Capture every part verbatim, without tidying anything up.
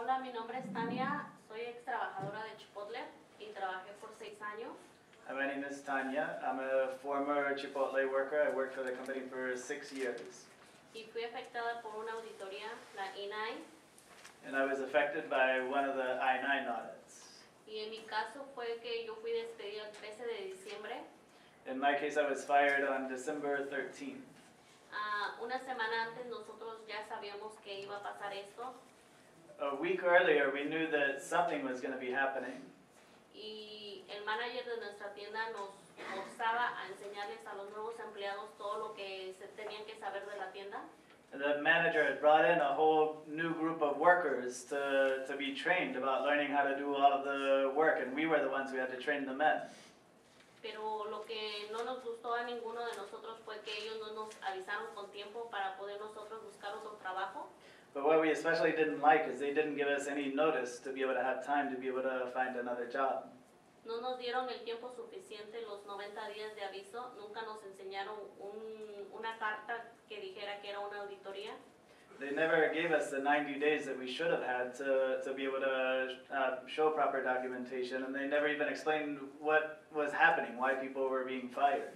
Hola, mi nombre es Tania, soy ex trabajadora de Chipotle y trabajé por seis años. Hi, my name is Tanya. I'm a former Chipotle worker. I worked for the company for six years. Y fui afectada por una auditoría, la I N I. And I was affected by one of the I nine audits. Y en mi caso fue que yo fui despedida el trece de diciembre. In my case, I was fired on December thirteenth. Uh, una semana antes nosotros ya sabíamos que iba a pasar esto. A week earlier, we knew that something was going to be happening. Y el manager de nuestra tienda nos forzaba a enseñarles a los nuevos empleados todo lo que se tenían que saber de la tienda. And the manager had brought in a whole new group of workers to, to be trained about learning how to do all of the work, and we were the ones who had to train the men. Pero lo que no nos gustó a ninguno de nosotros fue que ellos no nos avisaron con tiempo para poder nosotros buscar otro trabajo. But what we especially didn't like is they didn't give us any notice to be able to have time to be able to find another job. No nos dieron el tiempo suficiente, los noventa días de aviso, nunca nos enseñaron un, una carta que dijera que era una auditoría. They never gave us the ninety days that we should have had to, to be able to uh, show proper documentation, and they never even explained what was happening, why people were being fired.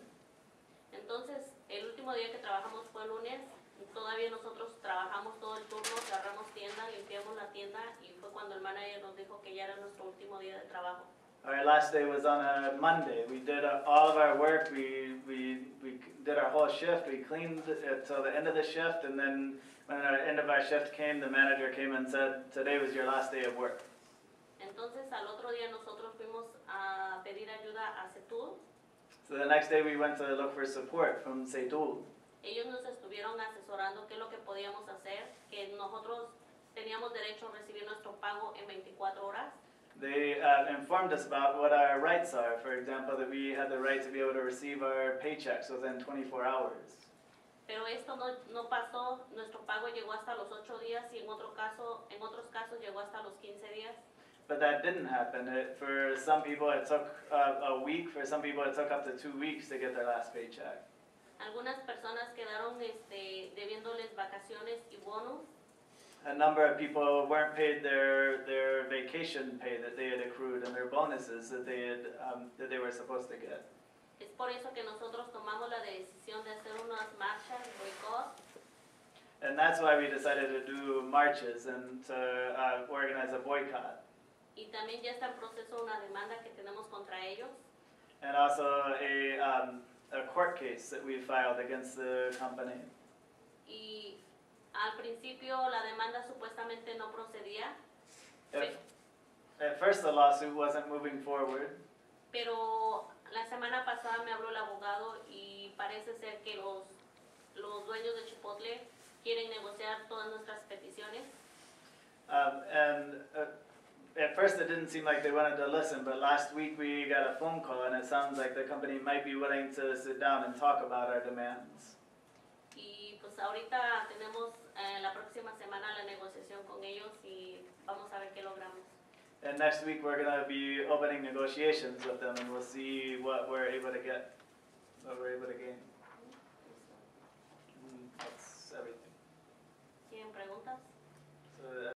Entonces, el último día que trabajamos fue el lunes, todavía nosotros trabajamos todo el turno, cerramos tienda, limpiamos la tienda y fue cuando el manager nos dijo que ya era nuestro último día de trabajo. Our last day was on a Monday. We did uh, all of our work, we, we, we did our whole shift, we cleaned until the end of the shift, and then when the end of our shift came, the manager came and said, today was your last day of work. Entonces, al otro día nosotros fuimos a pedir ayuda a Setul. So the next day we went to look for support from Seitul. Ellos nos estuvieron asesorando qué es lo que podíamos hacer, que nosotros teníamos derecho a recibir nuestro pago en veinticuatro horas. They uh, informed us about what our rights are. For example, that we had the right to be able to receive our paychecks within twenty-four hours. Pero esto no, no pasó, nuestro pago llegó hasta los ocho días y en, otro caso, en otros casos llegó hasta los quince días. But that didn't happen. It, for some people it took uh, a week, for some people it took up to two weeks to get their last paycheck. Algunas personas quedaron este, debiéndoles vacaciones y bonus. A number of people weren't paid their, their vacation pay that they had accrued and their bonuses that they, had, um, that they were supposed to get. Es por eso que nosotros tomamos la decisión de hacer unas marchas, boicot. And that's why we decided to do marches and to uh, organize a boycott. Y también ya está en proceso una demanda que tenemos contra ellos. And also a, um, a court case that we filed against the company. Y al principio la demanda supuestamente no procedía. At, at first the lawsuit wasn't moving forward. Pero la semana pasada me habló el abogado y parece ser que los, los dueños de Chipotle quieren negociar todas nuestras peticiones. Um, and uh, at first it didn't seem like they wanted to listen, but last week we got a phone call and it sounds like the company might be willing to sit down and talk about our demands. Y pues ahorita tenemos eh, la próxima semana la negociación con ellos y vamos a ver qué logramos. And next week we're going to be opening negotiations with them and we'll see what we're able to get, what we're able to gain. Mm, That's everything. ¿Tienen preguntas? So